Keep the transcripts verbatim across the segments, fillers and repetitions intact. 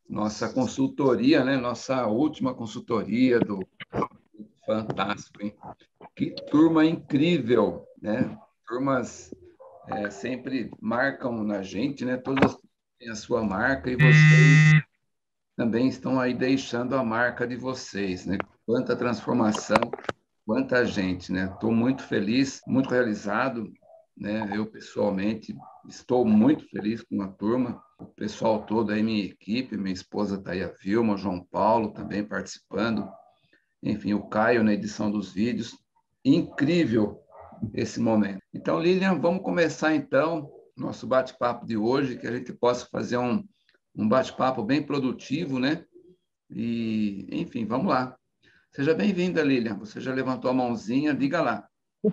nossa consultoria, né? Nossa última consultoria do Fantástico, hein? Que turma incrível, né? Turmas é, sempre marcam na gente, né? Todas têm a sua marca e vocês também estão aí deixando a marca de vocês, né? Quanta transformação, quanta gente, né? Estou muito feliz, muito realizado, né? Eu, pessoalmente, estou muito feliz com a turma, o pessoal todo aí, minha equipe, minha esposa está aí, a Vilma, o João Paulo também participando, enfim, o Caio na edição dos vídeos. Incrível esse momento. Então, Lilian, vamos começar, então, nosso bate-papo de hoje, que a gente possa fazer um, um bate-papo bem produtivo, né? E, enfim, vamos lá. Seja bem-vinda, Lilian. Você já levantou a mãozinha, diga lá.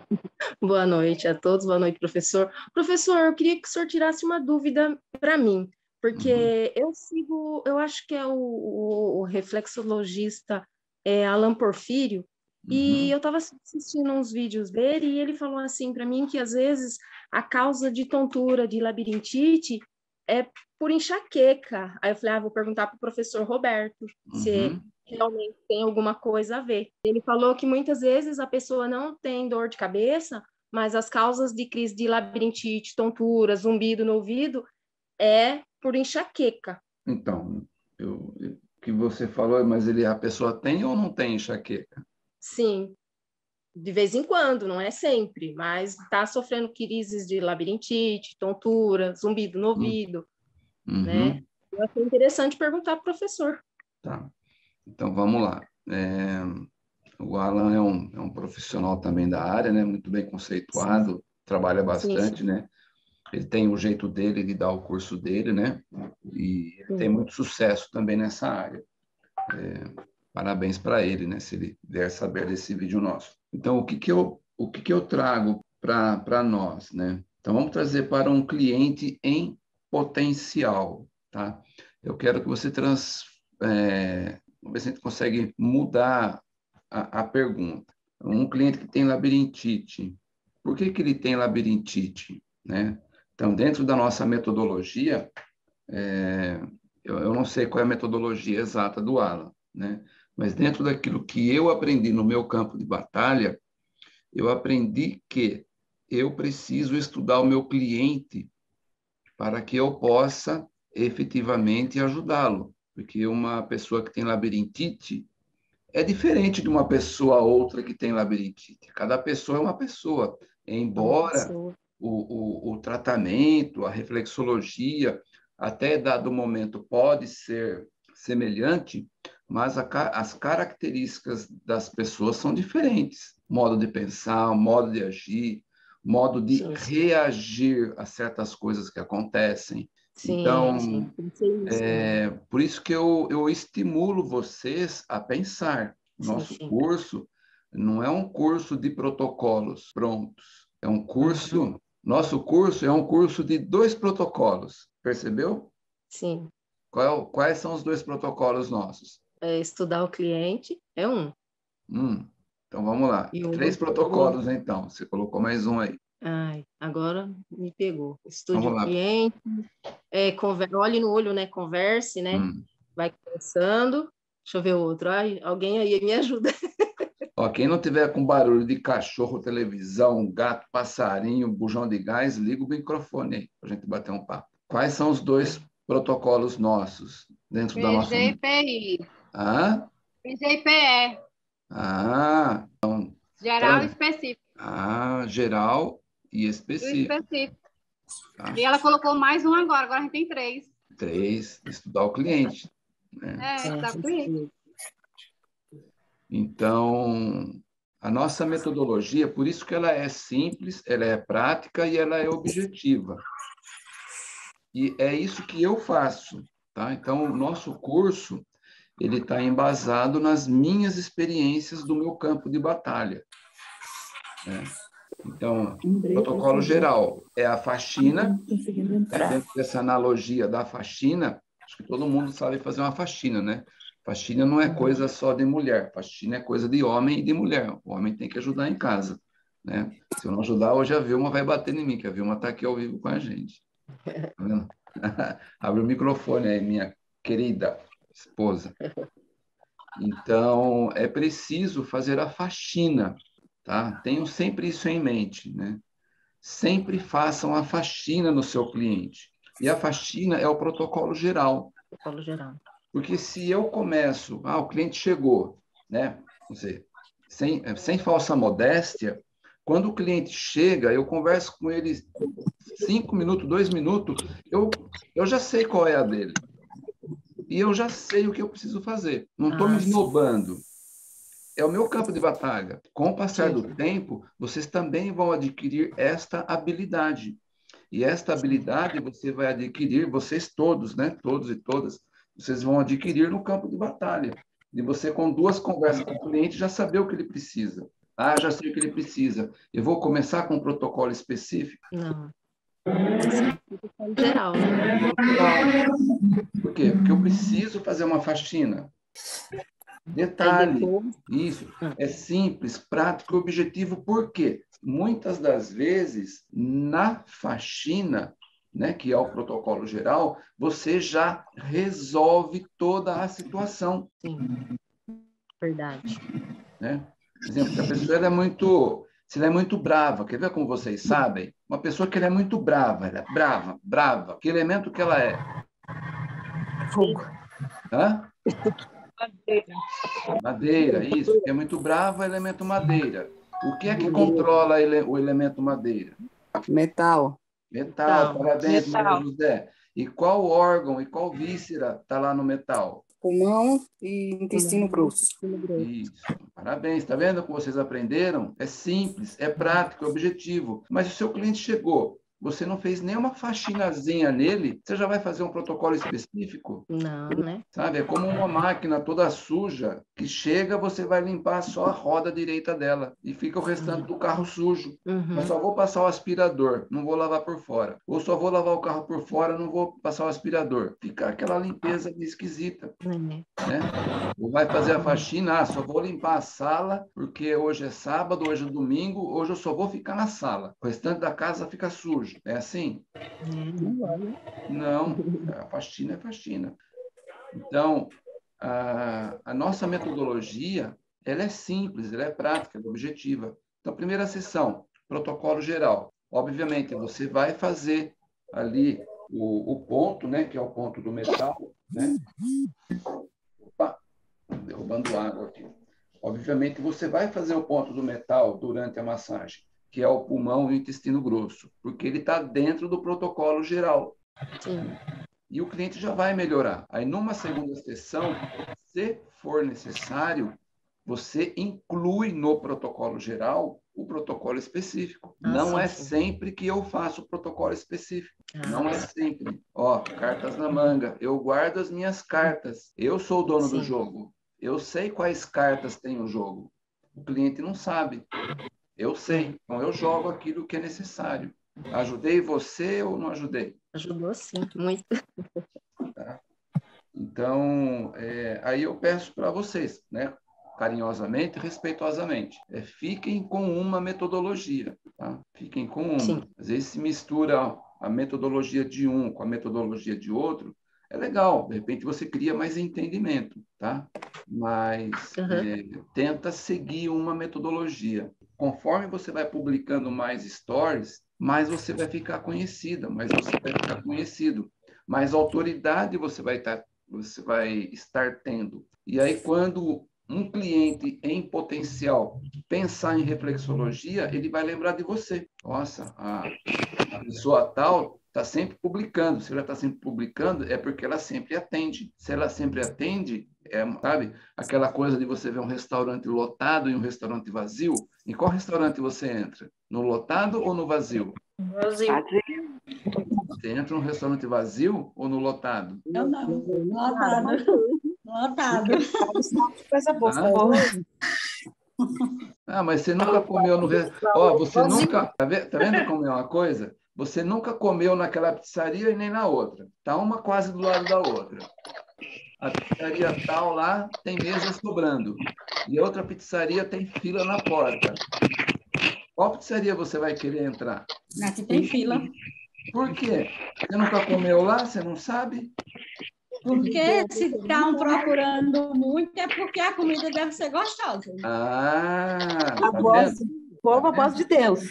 Boa noite a todos, boa noite, professor. Professor, eu queria que o senhor tirasse uma dúvida para mim, porque uhum. eu sigo, eu acho que é o, o, o reflexologista é, Alan Porfírio, uhum. e eu estava assistindo uns vídeos dele e ele falou assim para mim que às vezes a causa de tontura, de labirintite, é por enxaqueca. Aí eu falei, ah, vou perguntar para o professor Roberto uhum. se realmente tem alguma coisa a ver. Ele falou que muitas vezes a pessoa não tem dor de cabeça, mas as causas de crise de labirintite, tontura, zumbido no ouvido, é por enxaqueca. Então, o que você falou, mas ele, a pessoa tem ou não tem enxaqueca? Sim, de vez em quando, não é sempre, mas está sofrendo crises de labirintite, tontura, zumbido no ouvido, uhum. né? Eu achei interessante perguntar para o professor. Tá, então vamos lá. É... O Alan é um, é um profissional também da área, né? Muito bem conceituado, sim. Trabalha bastante, sim, sim. né? Ele tem o jeito dele de dar o curso dele, né? E ele sim. tem muito sucesso também nessa área. É, parabéns para ele, né? Se ele vier saber desse vídeo nosso. Então, o que que eu, o que que eu trago para nós, né? Então, vamos trazer para um cliente em potencial, tá? Eu quero que você trans... É, vamos ver se a gente consegue mudar a, a pergunta. Um cliente que tem labirintite, por que que ele tem labirintite, né? Então, dentro da nossa metodologia, é, eu, eu não sei qual é a metodologia exata do Alan, né? Mas dentro daquilo que eu aprendi no meu campo de batalha, eu aprendi que eu preciso estudar o meu cliente para que eu possa efetivamente ajudá-lo. Porque uma pessoa que tem labirintite, é diferente de uma pessoa a outra que tem labirintite. Cada pessoa é uma pessoa. Embora o, o, o tratamento, a reflexologia, até dado momento, pode ser semelhante, mas a, as características das pessoas são diferentes. Modo de pensar, modo de agir, modo de sim, sim. reagir a certas coisas que acontecem. Sim, então, sim. Sim, é, por isso que eu, eu estimulo vocês a pensar. Nosso sim, sim. curso não é um curso de protocolos prontos. É um curso... Uhum. Nosso curso é um curso de dois protocolos. Percebeu? Sim. Qual, quais são os dois protocolos nossos? É estudar o cliente é um. Hum, então, vamos lá. E Três outro, protocolos, outro. então. Você colocou mais um aí. Ai, agora me pegou. Estude Vamos o lá. cliente, é, conver... olhe no olho, né? Converse, né? Hum. Vai conversando. Deixa eu ver o outro. Ai, alguém aí me ajuda. Ó, quem não tiver com barulho de cachorro, televisão, gato, passarinho, bujão de gás, liga o microfone aí para a gente bater um papo. Quais são os dois protocolos nossos dentro P G da nossa... P P I. Ah? P G P E. Ah, então... Geral Tra... e específico. Ah, geral e E específico. específico. Tá. E ela colocou mais um agora, agora a gente tem três. Três, estudar o cliente. Né? É, estudar o cliente. Então, a nossa metodologia, por isso que ela é simples, ela é prática e ela é objetiva. E é isso que eu faço, tá? Então, o nosso curso, ele está embasado nas minhas experiências do meu campo de batalha. Né? Então, protocolo geral é a faxina, né? Dentro dessa analogia da faxina, acho que todo mundo sabe fazer uma faxina, né? Faxina não é coisa só de mulher, faxina é coisa de homem e de mulher. O homem tem que ajudar em casa, né? Se eu não ajudar, hoje a Vilma vai bater em mim, que a Vilma está aqui ao vivo com a gente. Tá vendo? Abre o microfone aí, minha querida esposa. Então, é preciso fazer a faxina, tá? Tenham sempre isso em mente, né? Sempre façam a faxina no seu cliente. E a faxina é o protocolo geral. Protocolo geral. Porque se eu começo, ah, o cliente chegou, né? Não sei, sem, sem falsa modéstia, quando o cliente chega, eu converso com ele cinco minutos, dois minutos, eu, eu já sei qual é a dele. E eu já sei o que eu preciso fazer. Não estou Ah, me sim. esnobando. É o meu campo de batalha. Com o passar Sim. do tempo, vocês também vão adquirir esta habilidade. E esta habilidade você vai adquirir, vocês todos, né? Todos e todas, vocês vão adquirir no campo de batalha. De você, com duas conversas com o cliente, já saber o que ele precisa. Ah, já sei o que ele precisa. Eu vou começar com um protocolo específico. Não. Esse é o protocolo geral, né? Por quê? Porque eu preciso fazer uma faxina. Aí Detalhe, depois. isso Ah, é simples, prático e objetivo. Por quê? Muitas das vezes, na faxina, né, que é o protocolo geral, você já resolve toda a situação, sim, verdade. né? Por exemplo, se a pessoa ela é muito, se ela é muito brava, quer ver como vocês sabem? Uma pessoa que ela é muito brava, ela é brava, brava. Que elemento que ela é? Fogo. Hã? Madeira. Madeira, isso. Porque é muito brava, elemento madeira. O que é que controla ele- o elemento madeira? Metal. Metal, Metal. parabéns, Maria Metal. José. E qual órgão e qual víscera está lá no metal? Pulmão e intestino grosso. Isso, parabéns. Está vendo como vocês aprenderam? É simples, é prático, é objetivo. Mas o seu cliente chegou, você não fez nenhuma faxinazinha nele, você já vai fazer um protocolo específico? Não, né? Sabe? É como uma máquina toda suja que chega, você vai limpar só a roda direita dela e fica o restante do carro sujo. Uhum. Eu só vou passar o aspirador, não vou lavar por fora. Ou só vou lavar o carro por fora, não vou passar o aspirador. Fica aquela limpeza esquisita, É. né? Ou vai fazer a faxina, ah, só vou limpar a sala, porque hoje é sábado, hoje é domingo, hoje eu só vou ficar na sala. O restante da casa fica sujo. É assim? É. Não, a faxina é faxina. Então, a, a nossa metodologia, ela é simples, ela é prática, ela é objetiva. Então, primeira sessão, protocolo geral. Obviamente, você vai fazer ali o, o ponto, né, que é o ponto do metal, né? Opa, derrubando água aqui. Obviamente, você vai fazer o ponto do metal durante a massagem, que é o pulmão e o intestino grosso, porque ele está dentro do protocolo geral. Sim. E o cliente já vai melhorar. Aí, numa segunda sessão, se for necessário, você inclui no protocolo geral o protocolo específico. Ah, Não sim, é sim. sempre que eu faço o protocolo específico. Ah, Não é sempre. Ó, cartas na manga. Eu guardo as minhas cartas. Eu sou o dono do sim. jogo. Eu sei quais cartas tem o jogo. O cliente não sabe. Eu sei. Então, eu jogo aquilo que é necessário. Ajudei você ou não ajudei? Ajudou sim, muito. Tá? Então, é, aí eu peço para vocês, né, carinhosamente, respeitosamente, é, fiquem com uma metodologia, tá? Fiquem com uma. Sim. Às vezes se mistura a metodologia de um com a metodologia de outro, é legal, de repente você cria mais entendimento, tá? Mas Uhum. é, tenta seguir uma metodologia. Conforme você vai publicando mais stories, mais você vai ficar conhecida, mais você vai ficar conhecido, mais autoridade você vai estar, você vai estar tendo. E aí, quando um cliente em potencial pensar em reflexologia, ele vai lembrar de você. Nossa, a, a pessoa tal está sempre publicando. Se ela está sempre publicando, é porque ela sempre atende. Se ela sempre atende, é, sabe, aquela coisa de você ver um restaurante lotado e um restaurante vazio. Em qual restaurante você entra? No lotado ou no vazio? Brasil. Você entra no restaurante vazio ou no lotado? Eu não, lotado. Lotado. Coisa boa. Ah, ah, mas você nunca comeu no restaurante. Ó, você nunca. Tá ve- tá vendo como é uma coisa? Você nunca comeu naquela pizzaria e nem na outra. Tá uma quase do lado da outra. A pizzaria tal lá tem mesa sobrando. E a outra pizzaria tem fila na porta. Qual pizzaria você vai querer entrar? Aqui tem fila. Por quê? Você nunca comeu lá? Você não sabe? Porque se estão procurando muito, é porque a comida deve ser gostosa. Ah, A tá voz vendo? do povo, a voz de Deus.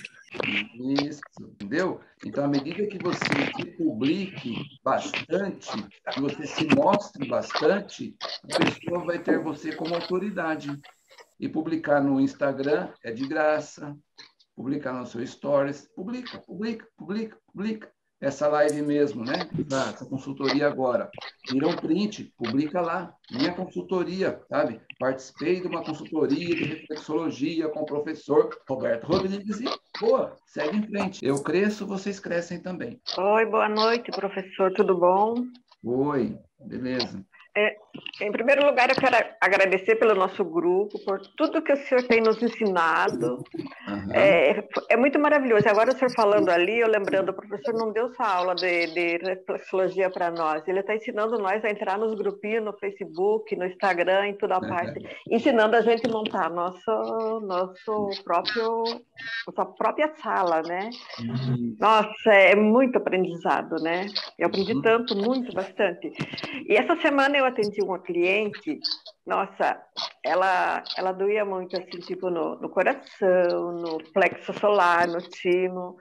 Isso, entendeu? Então, à medida que você se publique bastante, que você se mostre bastante, a pessoa vai ter você como autoridade. E publicar no Instagram é de graça, publicar no seu Stories, publica, publica, publica, publica. Essa live mesmo, né? Essa consultoria agora. Tira um print, publica lá. Minha consultoria, sabe? Participei de uma consultoria de reflexologia com o professor Roberto Rodrigues e, boa, segue em frente. Eu cresço, vocês crescem também. Oi, boa noite, professor, tudo bom? Oi, beleza. É, em primeiro lugar, eu quero agradecer pelo nosso grupo, por tudo que o senhor tem nos ensinado. Uhum. É, é muito maravilhoso. Agora, o senhor falando ali, eu lembrando, o professor não deu essa aula de, de reflexologia para nós. Ele está ensinando nós a entrar nos grupinhos, no Facebook, no Instagram, em toda a parte, ensinando a gente a montar nosso, nosso próprio, nossa própria sala, né? Uhum. Nossa, é muito aprendizado, né? Eu aprendi tanto, muito, bastante. E essa semana eu atendi uma cliente, nossa, ela, ela doía muito, assim, tipo, no, no coração, no plexo solar, no timo,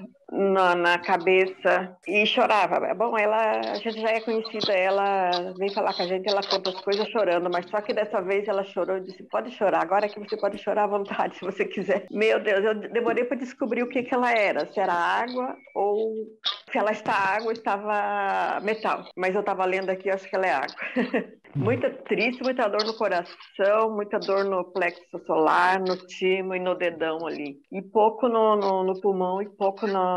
na, na cabeça, e chorava. Bom, ela, a gente já é conhecida, ela vem falar com a gente, ela conta as coisas chorando, mas só que dessa vez ela chorou e disse, pode chorar, agora que você pode chorar à vontade, se você quiser. Meu Deus, eu demorei para descobrir o que, que ela era, se era água ou se ela está água, estava metal, mas eu estava lendo aqui, eu acho que ela é água. Muita triste, muita dor no coração, muita dor no plexo solar, no timo e no dedão ali. E pouco no, no, no pulmão e pouco no,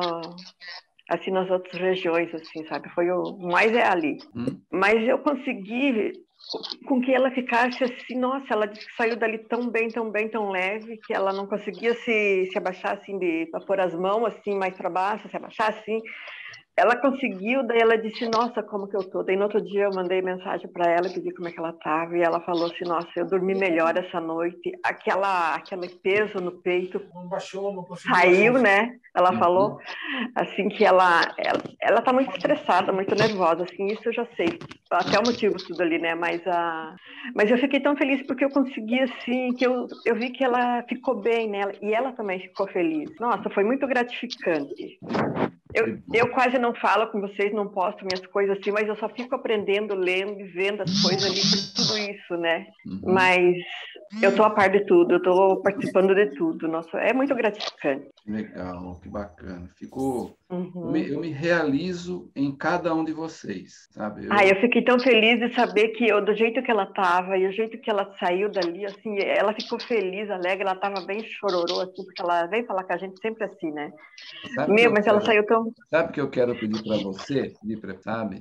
assim, nas outras regiões, assim, sabe? Foi o mais é ali. Hum. Mas eu consegui com que ela ficasse assim, nossa, ela disse que saiu dali tão bem, tão bem, tão leve, que ela não conseguia se, se abaixar assim, de, para pôr as mãos assim, mais para baixo, se abaixar assim. Ela conseguiu, daí ela disse, nossa, como que eu tô? Daí no outro dia eu mandei mensagem para ela, pedi como é que ela estava, e ela falou assim, nossa, eu dormi melhor essa noite, aquela, aquele peso no peito não baixou, não saiu, baixar. Né? Ela uhum. falou, assim, que ela, ela, ela tá muito estressada, muito nervosa, assim, isso eu já sei, até o motivo tudo ali, né, mas, a, mas eu fiquei tão feliz porque eu consegui, assim, que eu, eu vi que ela ficou bem, né, e ela também ficou feliz. Nossa, foi muito gratificante. Eu, eu quase não falo com vocês, não posto minhas coisas assim, mas eu só fico aprendendo, lendo e vendo as coisas ali, tudo isso, né? Uhum. Mas eu tô a par de tudo, eu tô participando de tudo. Nossa, é muito gratificante. Legal, que bacana. Ficou... Uhum. Eu, me, eu me realizo em cada um de vocês, sabe? Eu... Ah, eu fiquei tão feliz de saber que eu, do jeito que ela estava e o jeito que ela saiu dali, assim, ela ficou feliz, alegre, ela estava bem chororô, assim, porque ela vem falar com a gente sempre assim, né? Sabe Meu, mas quero, ela saiu tão... Sabe o que eu quero pedir para você? Pedir pra, sabe?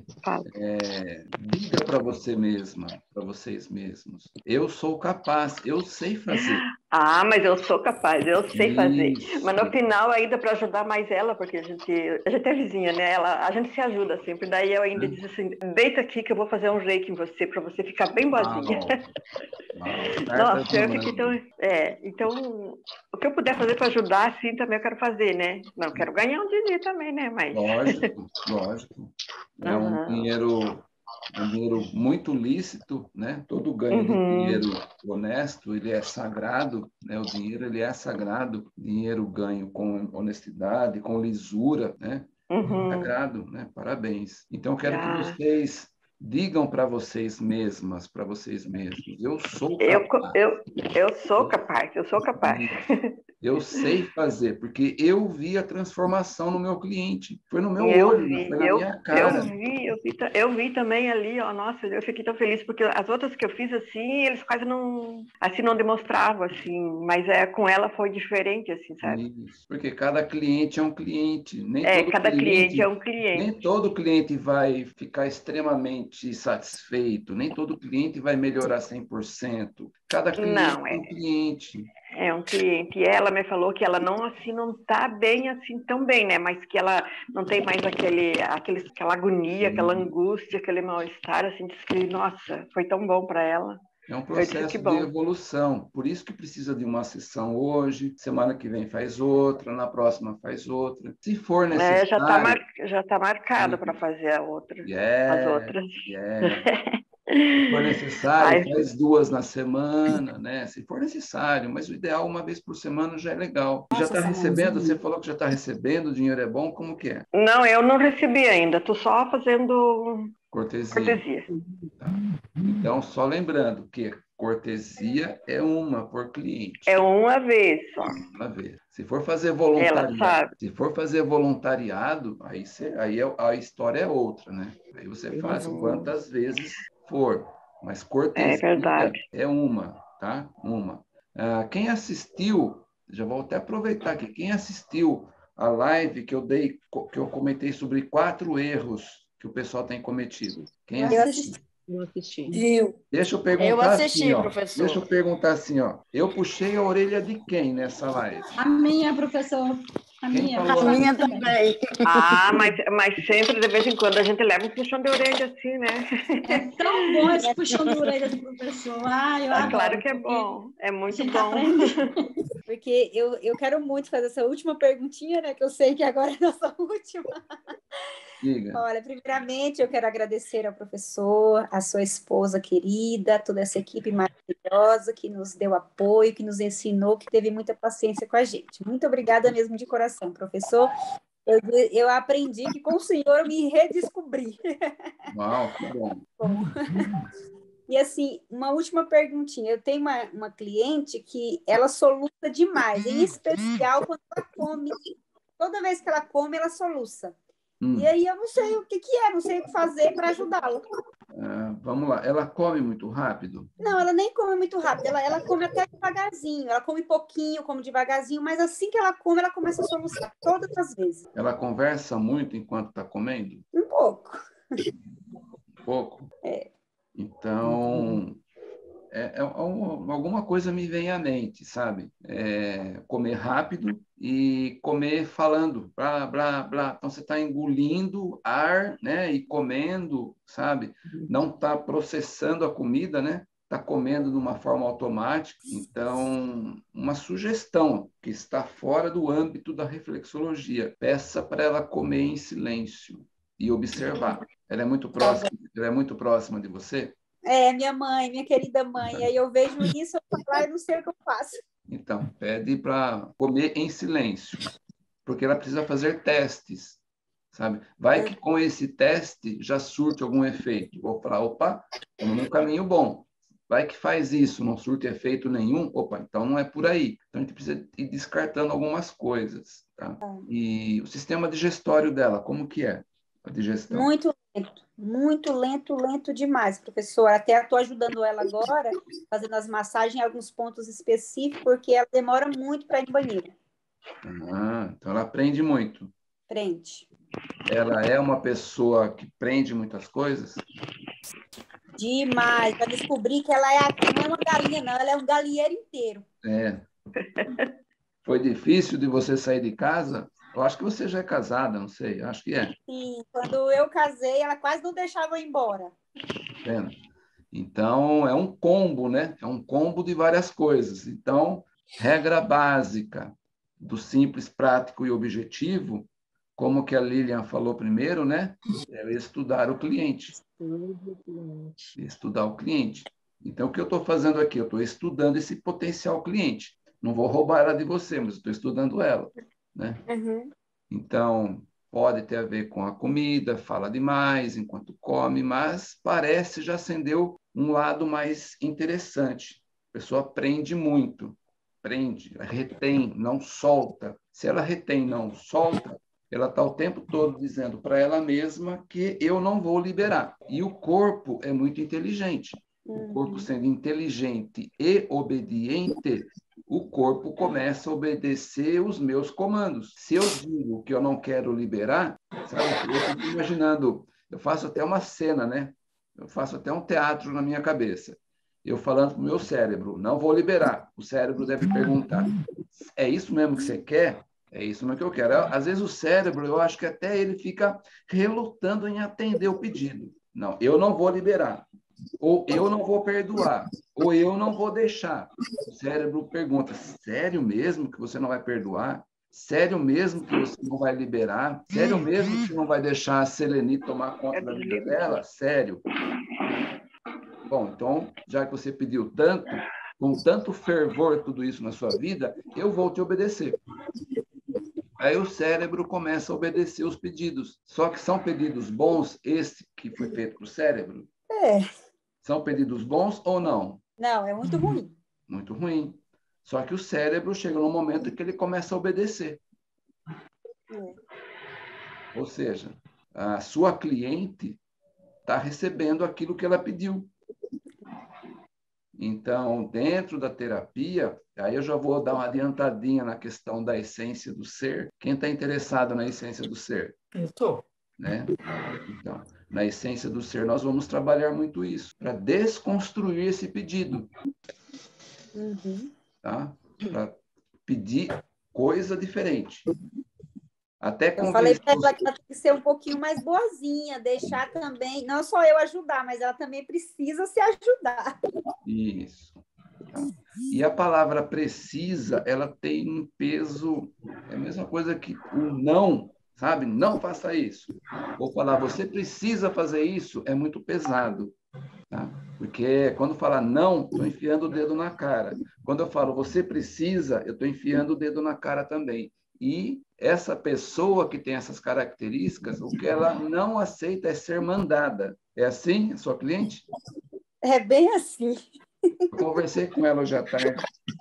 É, diga para você mesma, para vocês mesmos, eu sou capaz, eu sei fazer. Ah, mas eu sou capaz, eu sei Isso. fazer. Mas no final, ainda para ajudar mais ela, porque a gente, a gente é vizinha, né? Ela, a gente se ajuda sempre. Daí eu ainda hum. disse assim, deita aqui que eu vou fazer um reiki em você, para você ficar bem boazinha. Ah, Nossa, eu fiquei tão... É, então, o que eu puder fazer para ajudar, assim, também eu quero fazer, né? Não, eu quero ganhar um dinheiro também, né? Mas... Lógico, lógico. É um uhum. dinheiro... um dinheiro muito lícito, né? Todo ganho uhum. de dinheiro honesto, ele é sagrado, né? O dinheiro, ele é sagrado. Dinheiro ganho com honestidade, com lisura, né? Uhum. Sagrado, né? Parabéns. Então, eu quero ah. que vocês digam para vocês mesmas, para vocês mesmos, eu sou capaz. Eu, eu, eu sou capaz, eu sou capaz. Eu sei fazer, porque eu vi a transformação no meu cliente. Foi no meu eu olho, vi, foi na eu, minha cara. Eu vi, eu vi, eu vi também ali, ó, nossa, eu fiquei tão feliz, porque as outras que eu fiz, assim, eles quase não, assim, não demonstravam, assim, mas é, com ela foi diferente, assim, sabe? Isso, porque cada cliente é um cliente. Nem é, todo cada cliente, cliente é um cliente. Nem todo cliente vai ficar extremamente satisfeito, nem todo cliente vai melhorar cem por cento. Cada cliente não, é um cliente. É um cliente. E ela me falou que ela não assim não está bem assim tão bem, né? Mas que ela não tem mais aquele, aquele aquela agonia, Sim. aquela angústia, aquele mal-estar, assim, disse que nossa, foi tão bom para ela. É um Eu disse, processo que de bom. evolução. Por isso que precisa de uma sessão hoje, semana que vem faz outra, na próxima faz outra. Se for É, já está mar... necessário, já tá marcado para fazer a outra, as yeah, outras. yeah. Se for necessário, Ai, faz duas na semana, né? Se for necessário, mas o ideal uma vez por semana já é legal. E já está Nossa, recebendo, Simãozinho. você falou que já está recebendo, o dinheiro é bom, como que é? não, eu não recebi ainda, estou só fazendo Cortesia. cortesia. Tá. Então, só lembrando que cortesia é uma por cliente. É uma vez só. Uma vez. Se for fazer Ela voluntariado, sabe. se for fazer voluntariado, aí, você, aí é- a história é outra, né? Aí você faz Uhum. quantas vezes for. Mas É cortesia verdade. é uma, tá? Uma. Ah, quem assistiu, já vou até aproveitar aqui, quem assistiu a live que eu dei, que eu comentei sobre quatro erros que o pessoal tem cometido. Quem Eu assistiu? assisti. Eu assisti. Viu? Deixa eu Eu perguntar assim, assisti, ó. professor. Deixa eu perguntar assim, ó. Eu puxei a orelha de quem nessa live? A minha, professor. A Quem minha. falou A assim? minha também. Ah, mas, mas sempre, de vez em quando, a gente leva um puxão de orelha assim, né? É tão bom esse puxão de orelha do professor. Ah, eu É adoro. claro que é porque bom. É A muito gente bom. aprende. Porque eu, eu quero muito fazer essa última perguntinha, né? Que eu sei que agora é a nossa última. Diga. Olha, primeiramente eu quero agradecer ao professor, à sua esposa querida, toda essa equipe maravilhosa que nos deu apoio, que nos ensinou, que teve muita paciência com a gente. Muito obrigada mesmo de coração, professor. Eu, eu aprendi que com o senhor eu me redescobri. Uau, que bom. Bom. E assim, uma última perguntinha. Eu tenho uma, uma cliente que ela soluça demais, em especial quando ela come. Toda vez que ela come, ela soluça. Hum. E aí eu não sei o que, que é, não sei o que fazer para ajudá-la. Ah, vamos lá. Ela come muito rápido? Não, ela nem come muito rápido, ela, ela come até devagarzinho, ela come pouquinho, come devagarzinho, mas assim que ela come, ela começa a soluçar todas as vezes. Ela conversa muito enquanto está comendo? Um pouco. Pouco? É. Então, é, é um- alguma coisa me vem à mente, sabe? É, comer rápido e comer falando, blá, blá, blá. Então, você está engolindo ar, né? E comendo, sabe? Não está processando a comida, né? Está comendo de uma forma automática. Então, uma sugestão que está fora do âmbito da reflexologia. Peça para ela comer em silêncio e observar. Ela é muito próxima, ela é muito próxima de você? É, minha mãe, minha querida mãe. Aí eu vejo isso, eu falo, ah, eu não sei o que eu faço. Então, pede para comer em silêncio, porque ela precisa fazer testes, sabe? Vai que com esse teste já surte algum efeito. Vou falar, opa, estamos num caminho bom. Vai que faz isso, não surte efeito nenhum, opa, então não é por aí. Então a gente precisa ir descartando algumas coisas, tá? E o sistema digestório dela, como que é a digestão? Muito lento, muito lento, lento demais, professor. Até estou ajudando ela agora, fazendo as massagens em alguns pontos específicos, porque ela demora muito para ir no banheiro. Ah, então ela aprende muito. Frente. Ela é uma pessoa que prende muitas coisas? Demais, para descobrir que ela é, não é uma galinha, não, ela é um galinheiro inteiro. É. Foi difícil de você sair de casa? Eu acho que você já é casada, não sei, acho que é. Sim, quando eu casei, ela quase não deixava eu ir embora. Vendo? Então, é um combo, né? É um combo de várias coisas. Então, regra básica do simples, prático e objetivo, como que a Lilian falou primeiro, né? É estudar o cliente. Estudar o cliente. Então, o que eu estou fazendo aqui? Eu estou estudando esse potencial cliente. Não vou roubar ela de você, mas estou estudando ela, né? Uhum. Então, pode ter a ver com a comida, fala demais enquanto come, mas parece já acendeu um lado mais interessante. A pessoa aprende muito, prende, ela retém, não solta. Se ela retém, não solta, ela está o tempo todo dizendo para ela mesma que eu não vou liberar. E o corpo é muito inteligente. O corpo sendo inteligente e obediente, o corpo começa a obedecer os meus comandos. Se eu digo que eu não quero liberar, sabe? Eu fico imaginando, eu faço até uma cena, né? Eu faço até um teatro na minha cabeça. Eu falando para o meu cérebro, não vou liberar. O cérebro deve perguntar, é isso mesmo que você quer? É isso mesmo que eu quero. Às vezes o cérebro, eu acho que até ele fica relutando em atender o pedido. Não, eu não vou liberar. ou eu não vou perdoar, ou eu não vou deixar. O cérebro pergunta, sério mesmo que você não vai perdoar? Sério mesmo que você não vai liberar? Sério mesmo que você não vai deixar a Seleni tomar conta da vida dela? Sério? Bom, então, já que você pediu tanto, com tanto fervor tudo isso na sua vida, eu vou te obedecer. Aí o cérebro começa a obedecer os pedidos. Só que são pedidos bons, esse que foi feito para o cérebro? É. São pedidos bons ou não? Não, é muito ruim. Muito ruim. Só que o cérebro chega num momento em que ele começa a obedecer. É. Ou seja, a sua cliente está recebendo aquilo que ela pediu. Então, dentro da terapia, aí eu já vou dar uma adiantadinha na questão da essência do ser. Quem está interessado na essência do ser? Eu estou. Né? Então, na essência do ser, nós vamos trabalhar muito isso, para desconstruir esse pedido. Uhum. Tá? Para pedir coisa diferente. Até eu falei para ela que ela tem que ser um pouquinho mais boazinha, deixar também, não só eu ajudar, mas ela também precisa se ajudar. Isso. Tá? E a palavra precisa, ela tem um peso, é a mesma coisa que o não, sabe? Não faça isso. Vou falar, você precisa fazer isso, é muito pesado. Tá? Porque quando fala não, estou enfiando o dedo na cara. Quando eu falo você precisa, eu estou enfiando o dedo na cara também. E essa pessoa que tem essas características, o que ela não aceita é ser mandada. É assim, a sua cliente? É bem assim. Eu conversei com ela hoje à tarde.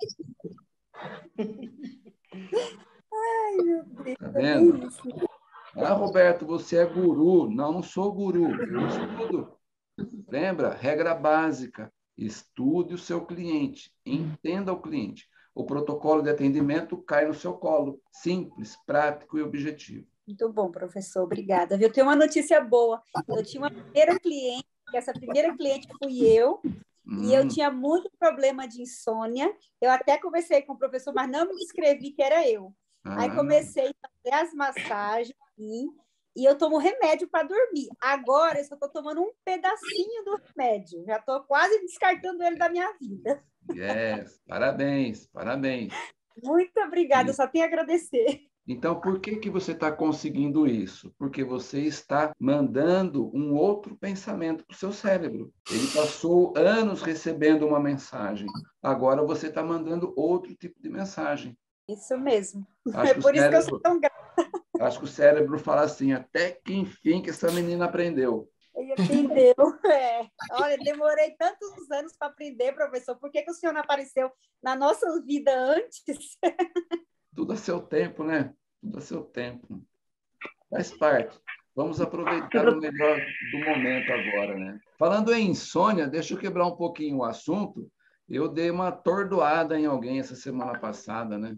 Ai, meu Deus. Tá vendo? Ah, Roberto, você é guru. Não, não sou guru. Eu estudo. Lembra? Regra básica. Estude o seu cliente. Entenda o cliente. O protocolo de atendimento cai no seu colo. Simples, prático e objetivo. Muito bom, professor. Obrigada. Eu tenho uma notícia boa. Eu tinha uma primeira cliente, que essa primeira cliente fui eu, hum. e eu tinha muito problema de insônia. Eu até conversei com o professor, mas não me inscrevi que era eu. Ah. Aí comecei a fazer as massagens e, e eu tomo remédio para dormir. Agora eu só estou tomando um pedacinho do remédio. Já estou quase descartando ele da minha vida. Yes, parabéns, parabéns. Muito obrigada, eu só tenho a agradecer. Então, por que que você está conseguindo isso? Porque você está mandando um outro pensamento para o seu cérebro. Ele passou anos recebendo uma mensagem. Agora você está mandando outro tipo de mensagem. Isso mesmo. Acho é por cérebro, isso que eu sou tão grata. Acho que o cérebro fala assim, até que enfim que essa menina aprendeu. Entendeu? É. Olha, demorei tantos anos para aprender, professor. Por que que o senhor não apareceu na nossa vida antes? Tudo a seu tempo, né? Tudo a seu tempo. Faz parte. Vamos aproveitar o melhor do momento agora, né? Falando em insônia, deixa eu quebrar um pouquinho o assunto. Eu dei uma atordoada em alguém essa semana passada, né?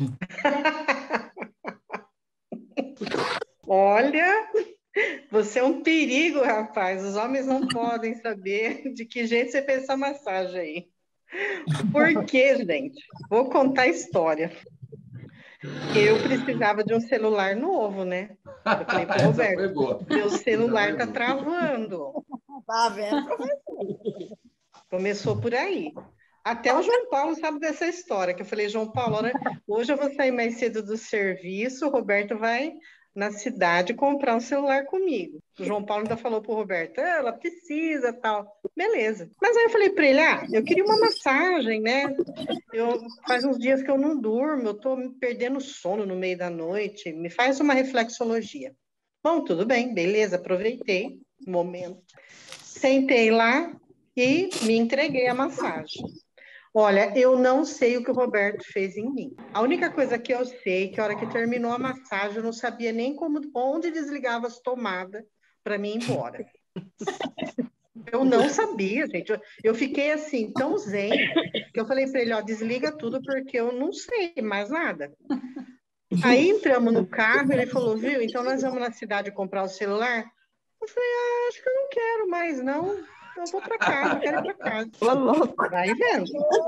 Olha, você é um perigo, rapaz. Os homens não podem saber de que jeito você fez essa massagem aí. Por quê, gente? Vou contar a história. Eu precisava de um celular novo, né? Eu falei para o Roberto, meu celular tá travando. Tá vendo, professor? Começou por aí. Até o João Paulo sabe dessa história, que eu falei, João Paulo, né? Hoje eu vou sair mais cedo do serviço, o Roberto vai na cidade comprar um celular comigo. O João Paulo ainda falou pro Roberto, ah, ela precisa, tal. Beleza. Mas aí eu falei para ele, ah, eu queria uma massagem, né? Eu, faz uns dias que eu não durmo, eu tô me perdendo sono no meio da noite, me faz uma reflexologia. Bom, tudo bem, beleza, aproveitei o momento. Sentei lá e me entreguei a massagem. Olha, eu não sei o que o Roberto fez em mim. A única coisa que eu sei é que a hora que terminou a massagem, eu não sabia nem como, onde desligava as tomadas para mim ir embora. Eu não sabia, gente. Eu, eu fiquei assim, tão zen, que eu falei para ele, ó, desliga tudo porque eu não sei mais nada. Aí entramos no carro, ele falou, viu, então nós vamos na cidade comprar o celular? Eu falei, ah, acho que eu não quero mais, não. Eu vou para casa, eu quero ir para casa. Tô louco. Vai vendo.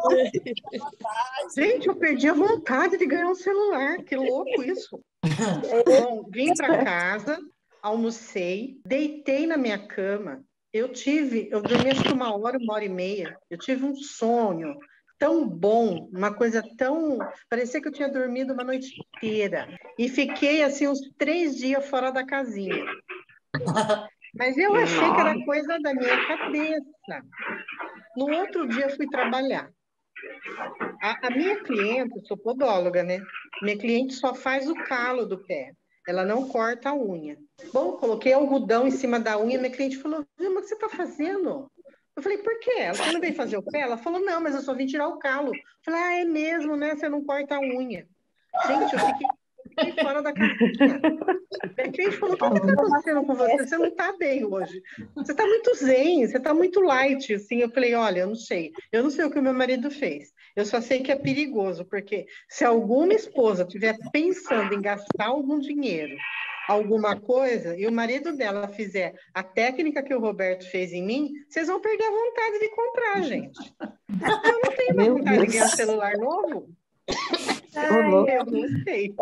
Gente, eu perdi a vontade de ganhar um celular. Que louco isso. Bom, vim para casa, almocei, deitei na minha cama Eu tive, eu dormi acho que uma hora, uma hora e meia. Eu tive um sonho tão bom, uma coisa tão... Parecia que eu tinha dormido uma noite inteira. E fiquei, assim, uns três dias fora da casinha. Mas eu achei que era coisa da minha cabeça. No outro dia, eu fui trabalhar. A, a minha cliente, eu sou podóloga, né? Minha cliente só faz o calo do pé. Ela não corta a unha. Bom, coloquei algodão em cima da unha. Minha cliente falou, Vilma, o que você está fazendo? Eu falei, por quê? Ela, você não veio fazer o pé? Ela falou, não, mas eu só vim tirar o calo. Eu falei, ah, é mesmo, né? Você não corta a unha. Gente, eu fiquei, fiquei fora da casinha. Minha cliente falou, o que está acontecendo com você? Você não está bem hoje. Você está muito zen, você está muito light, assim. Eu falei, olha, eu não sei. Eu não sei o que o meu marido fez. Eu só sei que é perigoso, porque se alguma esposa estiver pensando em gastar algum dinheiro, alguma coisa, e o marido dela fizer a técnica que o Roberto fez em mim, vocês vão perder a vontade de comprar, gente. Eu não tenho mais vontade de ganhar celular novo. Ai, eu não sei.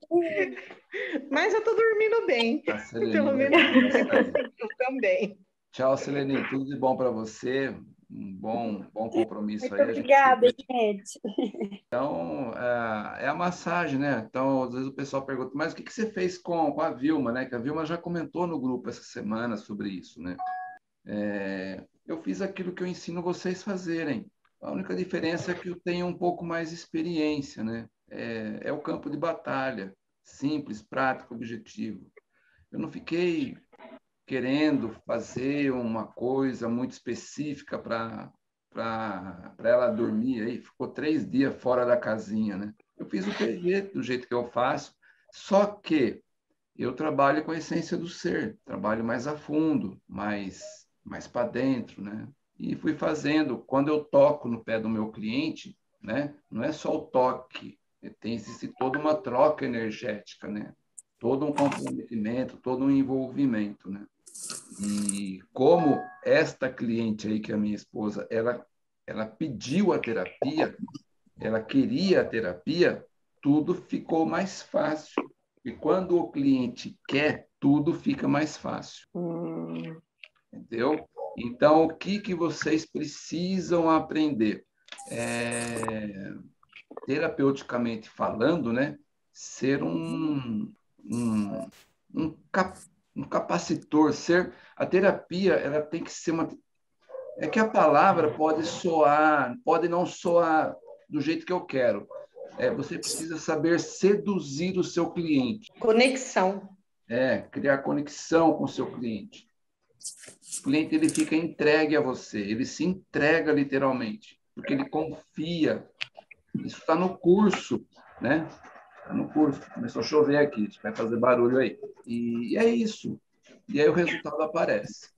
Mas eu tô dormindo bem. Tá, Selene, Pelo menos eu também. Tchau, Selene. Tudo de bom para você. Um bom, bom compromisso Muito aí. obrigada, gente... gente. Então, é, é a massagem, né? Então, às vezes o pessoal pergunta, mas o que, que você fez com, com a Vilma, né? Que a Vilma já comentou no grupo essa semana sobre isso, né? É, eu fiz aquilo que eu ensino vocês fazerem. A única diferença é que eu tenho um pouco mais de experiência, né? É, é o campo de batalha, simples, prático, objetivo. Eu não fiquei querendo fazer uma coisa muito específica para para ela dormir aí, ficou três dias fora da casinha, né? Eu fiz o P V do jeito que eu faço, só que eu trabalho com a essência do ser, trabalho mais a fundo, mais, mais para dentro, né? E fui fazendo, quando eu toco no pé do meu cliente, né? Não é só o toque, tem, existe toda uma troca energética, né? Todo um comprometimento, todo um envolvimento, né? E como esta cliente aí, que é a minha esposa, ela, ela pediu a terapia, ela queria a terapia, tudo ficou mais fácil. E quando o cliente quer, tudo fica mais fácil. Hum. Entendeu? Então, o que, que vocês precisam aprender? É, terapeuticamente falando, né? Ser um, um, um cap um capacitor, ser a terapia, ela tem que ser uma é que a palavra pode soar, pode não soar do jeito que eu quero. É, você precisa saber seduzir o seu cliente. Conexão. É, criar conexão com o seu cliente. O cliente ele fica entregue a você, ele se entrega literalmente, porque ele confia. Isso está no curso, né? Está no curso. Começou a chover aqui, vai fazer barulho aí. E é isso. E aí o resultado aparece.